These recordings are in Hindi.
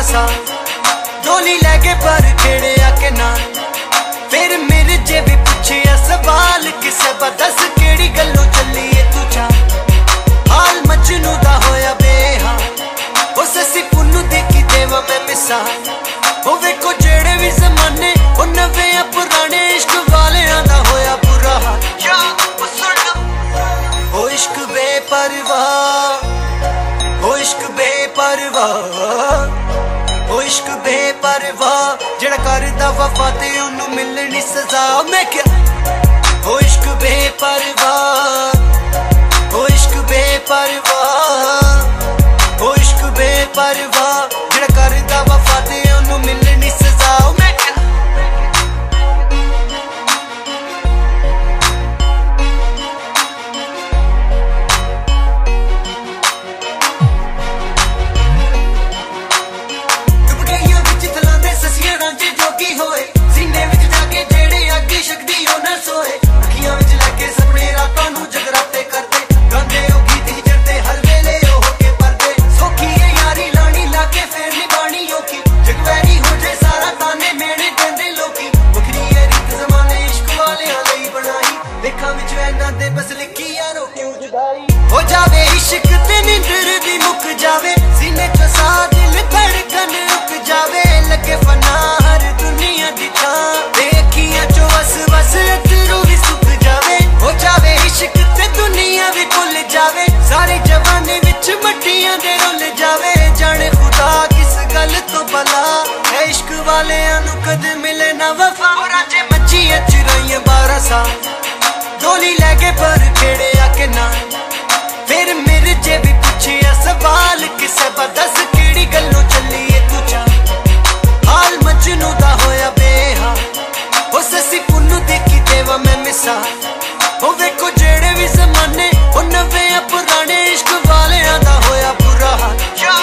साल डोली लैके पर खेड़े आके ना फिर मेरे जे भी पूछे सवाल किसे दस केड़ी गल्लों चली है तू चा हाल मजनू दा होया बेहाल ओ ससी पुन्नू देखी देवा मैं मिसाल ओ वेखो जेड़े भी जमाने ओ नवे या पुराने इश्क वाले दा होया बुरा हाल ओ इश्क बेपरवाह ओ इश्क बेपरवाह ओ इश्क बेपरवाह जेड़ा करदा वफा ते ओनू मिलनी सजा मैं क्या ओ इश्क बेपरवाह ओ इश्क बेपरवाह ओ इश्क बेपरवाह जेड़ा करदा वफा ते ओनू मिलनी सजा मैं क्या हो जावे इश्क ते नींदर भी मुक जावे सीने चो सा दिल धड़कन रुक जावे लगे फना हर दुनिया दी थां देखियां चो वस वस अतरू भी सुक जावे हो जावे इश्क ते दुनिया भी भुल जावे सारे जवाने विच मट्टियां दे रुल जावे जाने खुदा किस गल तो भला है इश्क वालेयां नू कद मिले ना वफा और अजे मच्छियां चुराइयां 12 साल डोली लैके पर खेड़े आके ना फिर मेरे जे भी पूछे सवाल किसे दस केड़ी गल्लों चली है तू चा हाल मजनू दा होया बेहाल ओ ससी पुन्नू देखी देवा मैं मिसाल ओ वेखो जेड़े भी जमाने ओ नवे या पुराने इश्क वाले दा होया बुरा हाल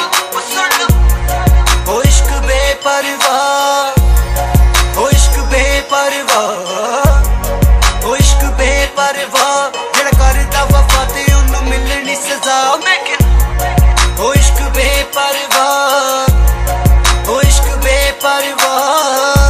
ओ इश्क बेपरवाह ओ इश्क बेपरवाह ओ इश्क बेपरवाह जेड़ा करदा वफा ते ओनू मिलनी सजा मैं क्या ओ इश्क बेपरवाह ओ इश्क बेपरवाह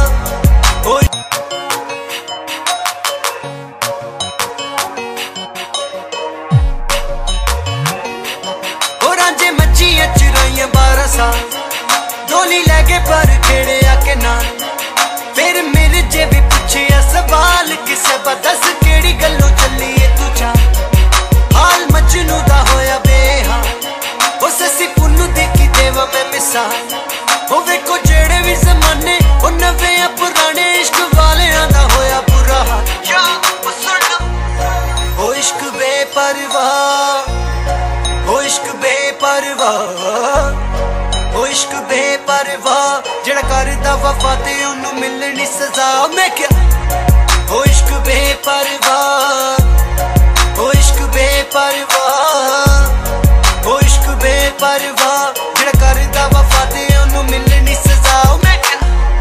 ओ रांझे मच्छियां चुराइयां 12 साल डोली लैके पर खेड़े आके ना फिर मेरे जे भी पूछे सवाल किसे दस केड़ी गल्लों चली है तू चा हाल मजनू दा होया बेहाल ओ ससी पुन्नू देखी देवा मैं मिसाल ओ वेखो जेड़े भी जमाने ओ नवे या पुराने इश्क वाले दा होया बुरा हाल ओ इश्क बेपरवाह ओ इश्क बेपरवाह ओ इश्क बेपरवाह जेड़ा करदा वफा ते ओनू मिलनी सजा मैं क्या ओ इश्क बेपरवाह ओ इश्क बेपरवाह ओ इश्क बेपरवाह जेड़ा करदा वफा ते ओनू मिलनी सजा मैं क्या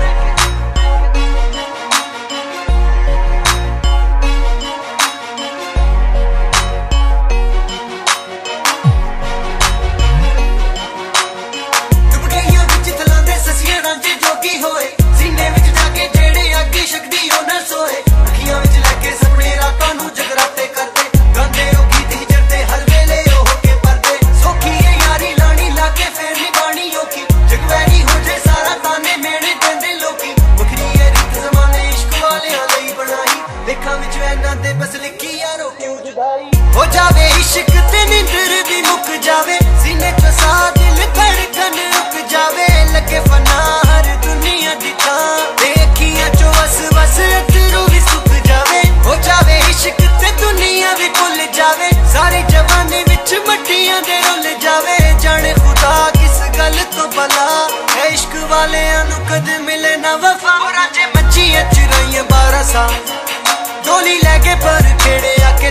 हो जावे इश्क ते नींदर भी मुक जावे सीने चो सा दिल धड़कन रुक जावे लगे फना हर दुनिया दी थां देखियां चो वस वस अतरू भी सुक जावे हो जावे इश्क ते दुनिया भी भुल जावे सारे जवाने विच मट्टियां दे रुल जावे जाने खुदा किस गल तो भला है इश्क वालेयां नू कद मिले ना वफा और अजे मच्छियां चुराइयां 12 साल डोली लैके पर खेड़े आके